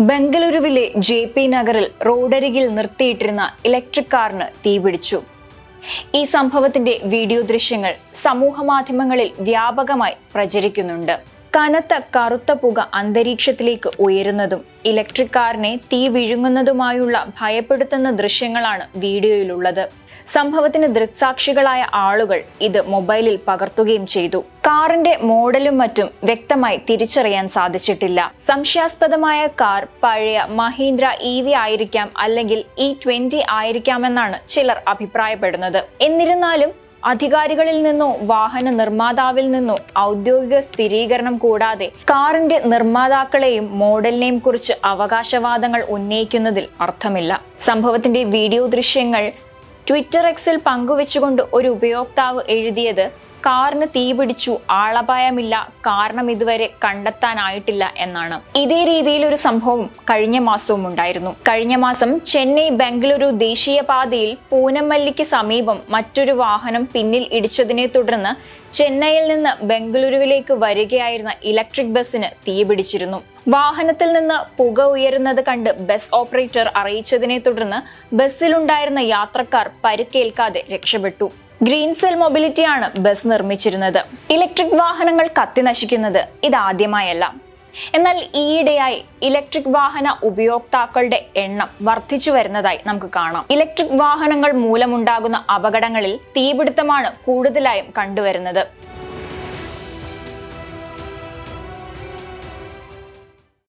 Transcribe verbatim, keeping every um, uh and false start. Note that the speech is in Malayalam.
ബംഗളൂരുവിലെ ജെ പി നഗറിൽ റോഡരികിൽ നിർത്തിയിട്ടിരുന്ന ഇലക്ട്രിക് കാറിന് തീപിടിച്ചു. ഈ സംഭവത്തിന്റെ വീഡിയോ ദൃശ്യങ്ങൾ സമൂഹ മാധ്യമങ്ങളിൽ വ്യാപകമായി പ്രചരിക്കുന്നുണ്ട്. കനത്ത കറുത്ത പുക അന്തരീക്ഷത്തിലേക്ക് ഉയരുന്നതും ഇലക്ട്രിക് കാറിനെ തീ വിഴുങ്ങുന്നതുമായുള്ള ഭയപ്പെടുത്തുന്ന ദൃശ്യങ്ങളാണ് വീഡിയോയിലുള്ളത്. സംഭവത്തിന് ദൃക്സാക്ഷികളായ ആളുകൾ ഇത് മൊബൈലിൽ പകർത്തുകയും ചെയ്തു. കാറിന്റെ മോഡലും മറ്റും വ്യക്തമായി തിരിച്ചറിയാൻ സാധിച്ചിട്ടില്ല. സംശയാസ്പദമായ കാർ പഴയ മഹീന്ദ്ര ഇ വി ആയിരിക്കാം, അല്ലെങ്കിൽ ഇ ട്വന്റി ആയിരിക്കാമെന്നാണ് ചിലർ അഭിപ്രായപ്പെടുന്നത്. എന്നിരുന്നാലും അധികാരികളിൽ നിന്നോ വാഹന നിർമ്മാതാവിൽ നിന്നോ ഔദ്യോഗിക സ്ഥിരീകരണം കൂടാതെ കാറിന്റെ നിർമ്മാതാക്കളെയും മോഡലിനെയും കുറിച്ച് അവകാശവാദങ്ങൾ ഉന്നയിക്കുന്നതിൽ അർത്ഥമില്ല. സംഭവത്തിന്റെ വീഡിയോ ദൃശ്യങ്ങൾ ട്വിറ്റർ എക്സിൽ പങ്കുവെച്ചുകൊണ്ട് ഒരു ഉപയോക്താവ് എഴുതിയത് കാറിന് തീപിടിച്ചു, ആളപായമില്ല, കാരണം ഇതുവരെ കണ്ടെത്താനായിട്ടില്ല എന്നാണ്. ഇതേ രീതിയിൽ ഒരു സംഭവം കഴിഞ്ഞ മാസവും ഉണ്ടായിരുന്നു. കഴിഞ്ഞ മാസം ചെന്നൈ ബംഗളൂരു ദേശീയപാതയിൽ പൂനമല്ലിക്ക് സമീപം മറ്റൊരു വാഹനം പിന്നിൽ ഇടിച്ചതിനെ തുടർന്ന് ചെന്നൈയിൽ നിന്ന് ബംഗളൂരുവിലേക്ക് വരികയായിരുന്ന ഇലക്ട്രിക് ബസ്സിന് തീപിടിച്ചിരുന്നു. വാഹനത്തിൽ നിന്ന് പുക ഉയരുന്നത് കണ്ട് ബസ് ഓപ്പറേറ്റർ അറിയിച്ചതിനെ തുടർന്ന് ബസ്സിലുണ്ടായിരുന്ന യാത്രക്കാർ പരിക്കേൽക്കാതെ രക്ഷപ്പെട്ടു. ഗ്രീൻ സെൽ മൊബിലിറ്റിയാണ് ബസ് നിർമ്മിച്ചിരുന്നത്. ഇലക്ട്രിക് വാഹനങ്ങൾ കത്തി നശിക്കുന്നത് ഇതാദ്യമായല്ല. എന്നാൽ ഈയിടെയായി ഇലക്ട്രിക് വാഹന ഉപയോക്താക്കളുടെ എണ്ണം വർദ്ധിച്ചു വരുന്നതായി നമുക്ക് കാണാം. ഇലക്ട്രിക് വാഹനങ്ങൾ മൂലമുണ്ടാകുന്ന അപകടങ്ങളിൽ തീപിടുത്തമാണ് കൂടുതലായും കണ്ടുവരുന്നത്.